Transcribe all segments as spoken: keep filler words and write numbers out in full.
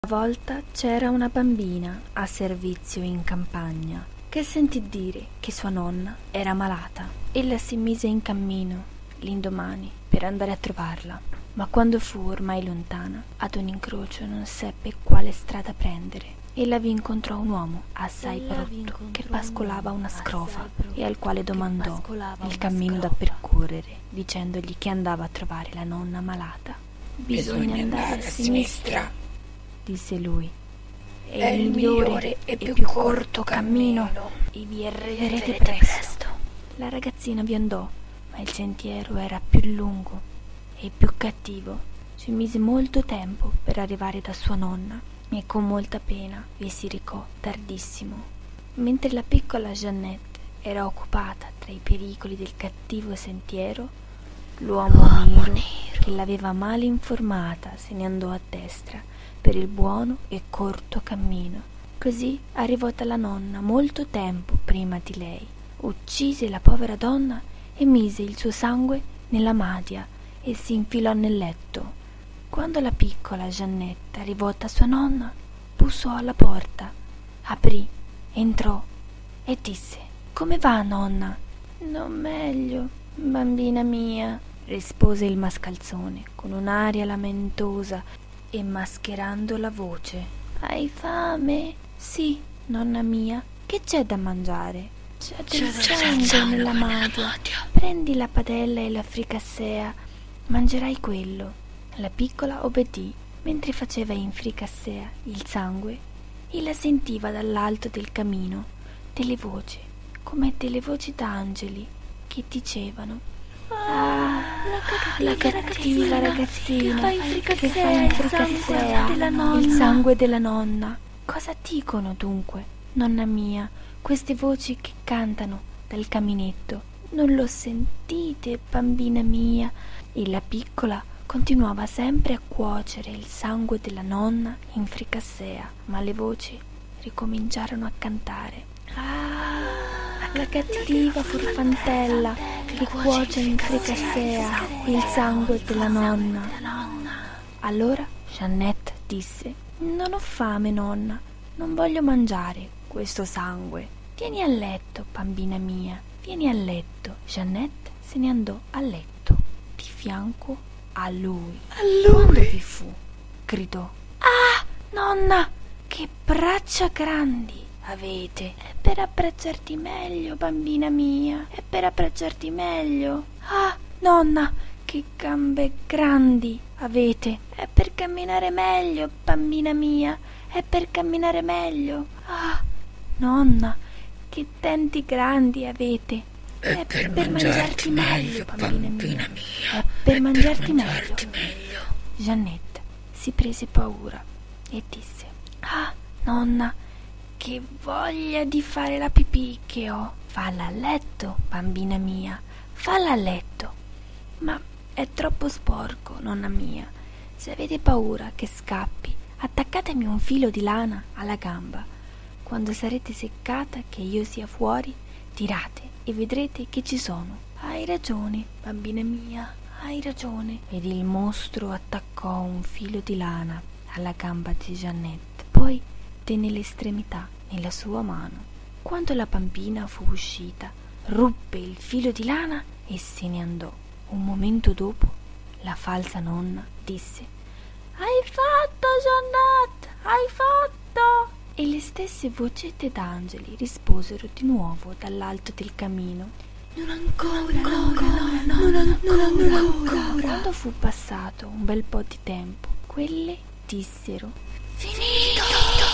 Una volta c'era una bambina a servizio in campagna che sentì dire che sua nonna era malata. Ella si mise in cammino l'indomani per andare a trovarla, ma quando fu ormai lontana, ad un incrocio non seppe quale strada prendere. Ella vi incontrò un uomo assai brutto che pascolava una scrofa e al quale domandò il cammino da percorrere, dicendogli che andava a trovare la nonna malata. Bisogna andare a sinistra, disse lui. È, è il migliore e più, più corto, corto cammino, cammino e vi arriverete presto. La ragazzina vi andò, ma il sentiero era più lungo e più cattivo. Ci mise molto tempo per arrivare da sua nonna e con molta pena vi si recò tardissimo. Mentre la piccola Jeannette era occupata tra i pericoli del cattivo sentiero, l'uomo nero che l'aveva male informata se ne andò a destra per il buono e corto cammino. Così arrivò dalla nonna molto tempo prima di lei. Uccise la povera donna e mise il suo sangue nella madia e si infilò nel letto. Quando la piccola Jeannette arrivò da sua nonna, bussò alla porta, aprì, entrò e disse: «Come va, nonna?» «Non meglio, bambina mia», rispose il mascalzone con un'aria lamentosa e mascherando la voce. «Hai fame?» «Sì, nonna mia. Che c'è da mangiare?» «C'è del sangue nella madia. Prendi la padella e la fricassea, mangerai quello». La piccola obbedì. Mentre faceva in fricassea il sangue, ella sentiva dall'alto del camino delle voci, come delle voci d'angeli, che dicevano: «Ah, la cattiva ragazzina che fa in fricassea il sangue della nonna». «Cosa dicono dunque, nonna mia, queste voci che cantano dal caminetto?» «Non lo sentite, bambina mia?» E la piccola continuava sempre a cuocere il sangue della nonna in fricassea, ma le voci ricominciarono a cantare: «Ah, la cattiva furfantella che cuoce in fricassea il sangue della nonna». Allora Jeannette disse: «Non ho fame, nonna, non voglio mangiare questo sangue. Vieni a letto, bambina mia, vieni a letto». Jeannette se ne andò a letto di fianco a lui. A lui? Quando vi fu, gridò: «Ah, nonna, che braccia grandi avete! È per abbracciarti meglio, bambina mia, è per abbracciarti meglio. Ah, nonna, che gambe grandi avete! È per camminare meglio, bambina mia, è per camminare meglio. Ah, nonna, che denti grandi avete! È, È per, per mangiarti, mangiarti meglio, bambina, bambina mia. mia. È per È mangiarti, per mangiarti meglio. meglio. Jeannette si prese paura e disse: «Ah, nonna, che voglia di fare la pipì che ho. Falla a letto, bambina mia, falla a letto». «Ma è troppo sporco, nonna mia. Se avete paura che scappi, attaccatemi un filo di lana alla gamba. Quando sarete seccata che io sia fuori, tirate e vedrete che ci sono». «Hai ragione, bambina mia, hai ragione». Ed il mostro attaccò un filo di lana alla gamba di Jeannette, poi tenne l'estremità nella sua mano. Quando la bambina fu uscita, ruppe il filo di lana e se ne andò. Un momento dopo la falsa nonna disse: «Hai fatto, Jeannette, hai fatto!» E le stesse vocette d'angeli risposero di nuovo dall'alto del camino: «Non ancora, non ancora, non ancora, non ancora». Quando fu passato un bel po' di tempo, quelle dissero: «Finito!»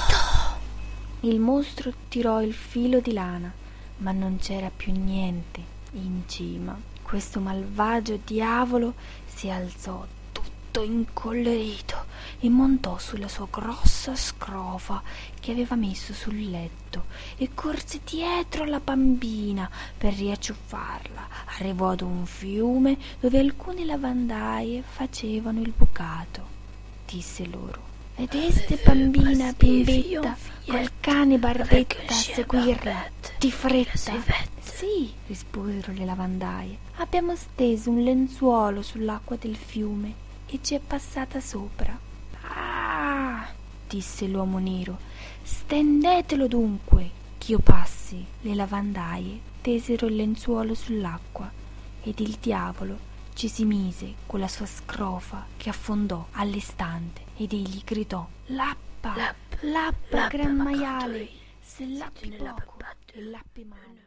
Il mostro tirò il filo di lana, ma non c'era più niente in cima. Questo malvagio diavolo si alzò tutto incollerito e montò sulla sua grossa scrofa che aveva messo sul letto e corse dietro la bambina per riacciuffarla. Arrivò ad un fiume dove alcune lavandaie facevano il bucato. Disse loro: «Vedeste, bambina bimbetta, quel cane barbetta a seguirla di fretta?» «Sì», risposero le lavandaie, «abbiamo steso un lenzuolo sull'acqua del fiume e ci è passata sopra». «Ah!» disse l'uomo nero, stendetelo dunque, ch'io passi. Le lavandaie tesero il lenzuolo sull'acqua ed il diavolo ci si mise con la sua scrofa che affondò all'istante ed egli gridò: lappa, lappa, lappa, gran maiale, se lappi poco e lappi male.